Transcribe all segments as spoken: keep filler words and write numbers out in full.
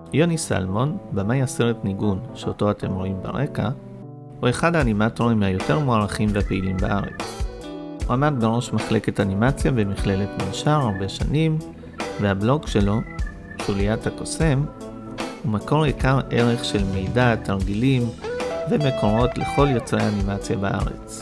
יוני סלמון, במאי הסרט ניגון, שאותו אתם רואים ברקע, הוא אחד האנימטורים היותר מוערכים והפעילים בארץ. הוא עמד בראש מחלקת אנימציה במכללת מנשר הרבה שנים, והבלוג שלו, שוליית הקוסם, הוא מקור עיקר ערך של מידע, תרגילים ומקורות לכל יוצרי האנימציה בארץ.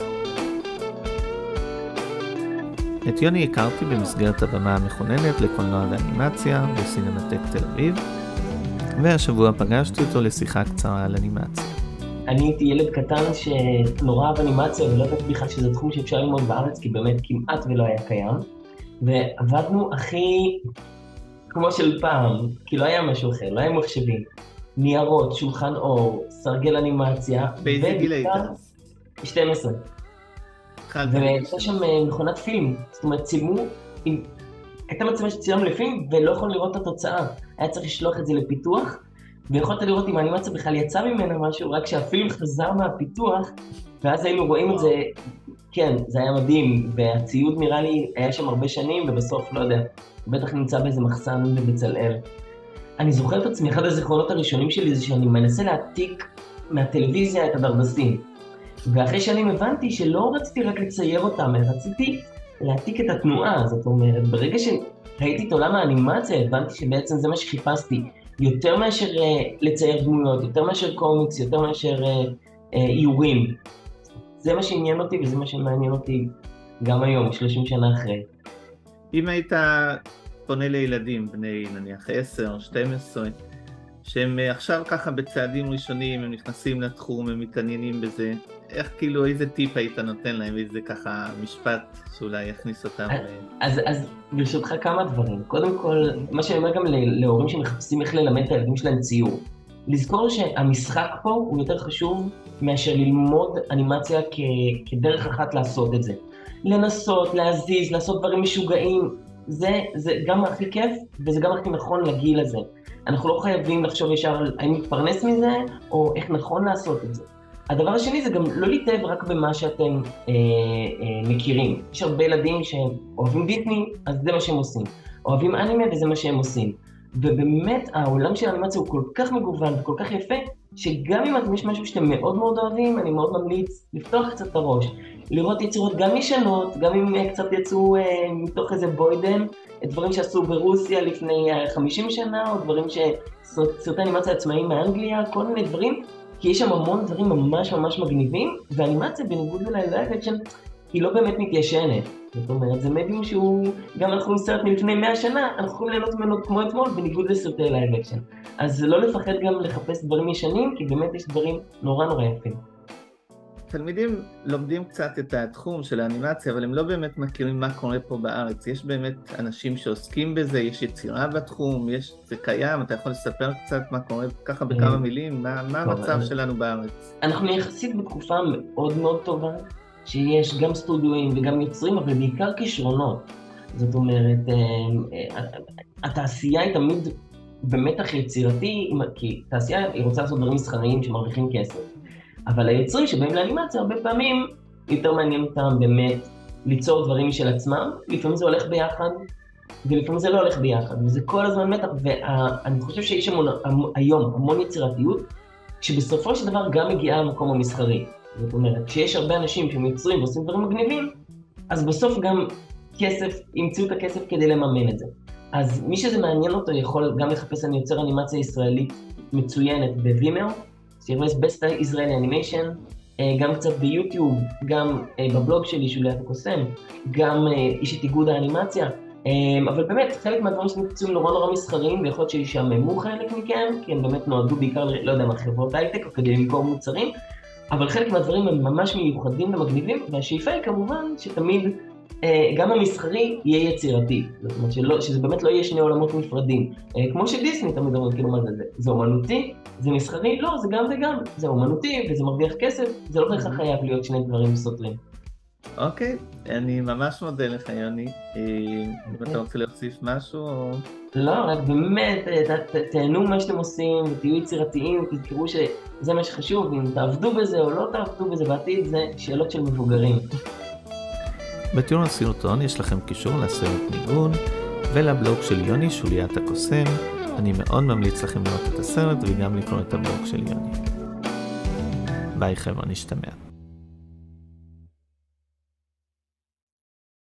את יוני הכרתי במסגרת הבמה המכוננת לקולנוע ואנימציה בסינמטק תל אביב, והשבוע פגשתי אותו לשיחה קצרה על אנימציה. אני הייתי ילד קטן שנורא אהב אנימציה ולא יודעת בכלל שזה תחום שאפשר ללמוד בארץ, כי באמת כמעט ולא היה קיים. ועבדנו הכי כמו של פעם, כי לא היה משהו אחר, לא היה מחשבים. ניירות, שולחן אור, סרגל אנימציה. באיזה גיל היית? שתים עשרה. והייתה שם מכונת פילם, זאת אומרת צילמו, הייתה מצלמה שצילמנו לפילם ולא יכול לראות את התוצאה. היה צריך לשלוח את זה לפיתוח, ויכולת לראות אם האנימציה בכלל יצא ממנה משהו, רק שהפילם חזר מהפיתוח, ואז היינו רואים את זה, כן, זה היה מדהים, והציוד נראה לי היה שם הרבה שנים, ובסוף, לא יודע, בטח נמצא באיזה מחסן בבצלאל. אני זוכר את עצמי, אחד הזיכרונות הראשונים שלי זה שאני מנסה להעתיק מהטלוויזיה את הדרדסים. ואחרי שנים הבנתי שלא רציתי רק לצייר אותם, אלא רציתי להעתיק את התנועה. זאת אומרת, ברגע שראיתי את עולם האנימציה, הבנתי שבעצם זה מה שחיפשתי. יותר מאשר uh, לצייר דמויות, יותר מאשר קומיקס, יותר מאשר uh, uh, איורים. זה מה שעניין אותי וזה מה שמעניין אותי גם היום, שלושים שנה אחרי. אם היית פונה לילדים, בני נניח עשר, שתים עשרה, שהם עכשיו ככה בצעדים ראשונים, הם נכנסים לתחום, הם מתעניינים בזה, איך כאילו, איזה טיפ היית נותן להם, איזה ככה משפט שאולי יכניס אותם? אז, אז ברשותך כמה דברים. קודם כל, מה שאני אומר גם להורים שמחפשים איך ללמד את הילדים שלהם ציור. לזכור שהמשחק פה הוא יותר חשוב מאשר ללמוד אנימציה כ, כדרך אחת לעשות את זה. לנסות, להזיז, לעשות דברים משוגעים, זה, זה גם הכי כיף וזה גם הכי נכון לגיל הזה. אנחנו לא חייבים לחשוב ישר על האם להתפרנס מזה, או איך נכון לעשות את זה. הדבר השני זה גם לא להתאהב רק במה שאתם אה, אה, מכירים. יש הרבה ילדים שאוהבים דיסני, אז זה מה שהם עושים. אוהבים אנימה וזה מה שהם עושים. ובאמת העולם של האנימציה הוא כל כך מגוון וכל כך יפה, שגם אם יש משהו שאתם מאוד מאוד אוהבים, אני מאוד ממליץ לפתוח קצת את הראש. לראות יצירות גם ישנות, גם אם קצת יצאו אה, מתוך איזה בוידן, דברים שעשו ברוסיה לפני חמישים שנה, או דברים שסרטי אנימציה עצמאיים מאנגליה, כל מיני דברים, כי יש שם המון דברים ממש ממש מגניבים, ואנימציה בניגוד ללייב אקשן, היא לא באמת מתיישנת. זאת אומרת, זה מדיום שהוא, גם אנחנו מסרט מלפני מאה שנה, אנחנו יכולים ליהנות ממנו כמו אתמול, בניגוד לסרטי לייב אקשן. אז לא לפחד גם לחפש דברים ישנים, כי באמת יש דברים נורא נורא יפים. תלמידים לומדים קצת את התחום של האנימציה, אבל הם לא באמת מכירים מה קורה פה בארץ. יש באמת אנשים שעוסקים בזה, יש יצירה בתחום, יש, זה קיים, אתה יכול לספר קצת מה קורה ככה בכמה מילים, מה, מה המצב שלנו בארץ? אנחנו יחסית בתקופה מאוד מאוד טובה, שיש גם סטודיואים וגם יוצרים, אבל בעיקר כישרונות. זאת אומרת, התעשייה היא תמיד במתח יצירתי, כי תעשייה היא רוצה לעשות דברים מסחריים שמרוויחים כסף. אבל היוצרים שבאים לאנימציה הרבה פעמים יותר מעניין אותם באמת ליצור דברים משל עצמם, לפעמים זה הולך ביחד ולפעמים זה לא הולך ביחד, וזה כל הזמן מתח, ואני חושב שיש המון, היום המון יצירתיות שבסופו של דבר גם מגיעה למקום המסחרי. זאת אומרת, כשיש הרבה אנשים שמייצרים ועושים דברים מגניבים, אז בסוף גם כסף, ימצאו את הכסף כדי לממן את זה. אז מי שזה מעניין אותו יכול גם לחפש אני יוצר אנימציה ישראלית מצוינת בווימר, שירמס בסט ישראלי אנימיישן, גם קצת ביוטיוב, גם בבלוג שלי שוליית הקוסם, גם איש את איגוד האנימציה, אבל באמת חלק מהדברים שנקצויים נורא נורא מסחריים, ויכול להיות שישעממו חלק מכם, כי הם באמת נועדו בעיקר, לא יודע מה, חברות הייטק או כדי למכור מוצרים, אבל חלק מהדברים הם ממש מיוחדים ומגניבים, והשאיפה היא כמובן שתמיד גם המסחרי יהיה יצירתי, זאת אומרת שלא, שזה באמת לא יהיה שני עולמות נפרדים, כמו שדיסני תמיד אומרים, כאילו מה זה, זה, זה אומנותי, זה מסחרי, לא, זה גם וגם, זה אומנותי וזה מרוויח כסף, זה לא בהכרח חייב להיות שני דברים סותרים. אוקיי, אני ממש מודה לך יוני, אם אתה רוצה להוסיף משהו? לא, רק באמת, תהנו מה שאתם עושים ותהיו יצירתיים, תזכרו שזה מה שחשוב, אם תעבדו בזה או לא תעבדו בזה בעתיד, זה שאלות של מבוגרים. בתיאור הסרטון יש לכם קישור לסרט ניגון ולבלוג של יוני שוליית הקוסם, אני מאוד ממליץ לכם לראות את הסרט וגם לקרוא את הבלוג של יוני. ביי חבר'ה, נשתמע.